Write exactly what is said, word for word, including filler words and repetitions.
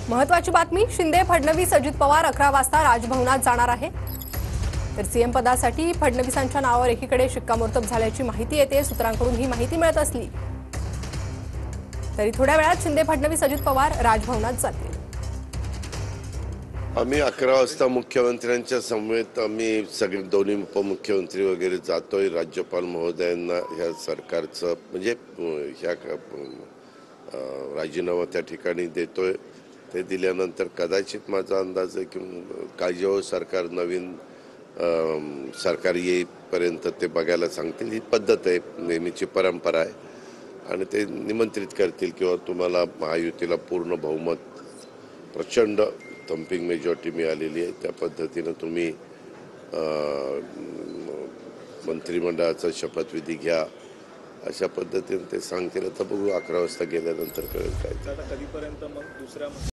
महत्वाची बातमी, शिंदे फडणवीस अजित पवार अकरा वाजता राजभवनात जाणार आहे। तर सीएम पदासाठी फडणवीसांच्या नावावर एकीकडे शिक्कामोर्तब झाल्याची माहिती येते। सूत्रांकडून ही माहिती मिळत असली तरी थोड्या वेळात शिंदे फडणवीस अजित पवार राजभवनात जातील। आम्ही अकरा वाजता मुख्यमंत्र्यांच्या समवेत आम्ही सगळे दोन्ही उपमुख्यमंत्री वगैरे जातोय। राज्यपाल महोदयांना ह्या सरकारचं म्हणजे ह्या राजीनामा त्या ठिकाणी देतोय। ते दिल्यानंतर कदाचित माझा अंदाज आहे की काय जेव्हा सरकार नवीन सरकार येईपर्यंत ते बघायला सांगतील। ही पद्धत आहे, नेहमीची परंपरा आहे आणि ते निमंत्रित करतील किंवा तुम्हाला महायुतीला पूर्ण बहुमत प्रचंड थंपिंग मेजॉरिटी मिळालेली आहे, त्या पद्धतीनं तुम्ही मंत्रिमंडळाचा शपथविधी घ्या अशा पद्धतीने ते सांगतील। आता बघू अकरा वाजता गेल्यानंतर कळेल काय। कधीपर्यंत मग दुसऱ्या